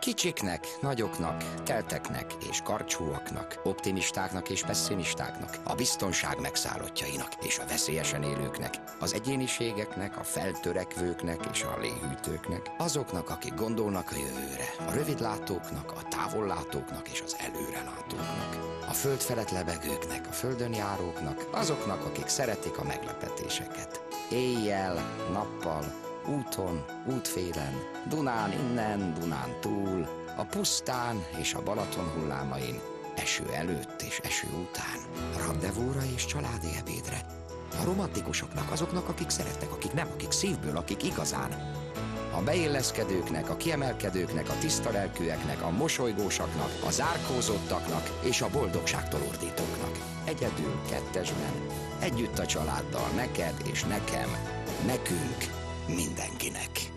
Kicsiknek, nagyoknak, telteknek és karcsúaknak, optimistáknak és pessimistáknak, a biztonság megszállottjainak és a veszélyesen élőknek, az egyéniségeknek, a feltörekvőknek és a léhűtőknek, azoknak, akik gondolnak a jövőre, a rövidlátóknak, a távollátóknak és az előrelátóknak, a föld felett lebegőknek, a földön járóknak, azoknak, akik szeretik a meglepetéseket. Éjjel, nappal, úton, útfélen, Dunán innen, Dunán túl, a pusztán és a Balaton hullámain, eső előtt és eső után, randevúra és családi ebédre, a romantikusoknak, azoknak, akik szeretnek, akik nem, akik szívből, akik igazán, a beilleszkedőknek, a kiemelkedőknek, a tisztalelkűeknek, a mosolygósaknak, a zárkózottaknak és a boldogságtól ordítóknak. Egyedül, kettesben, együtt a családdal, neked és nekem, nekünk, mindenkinek.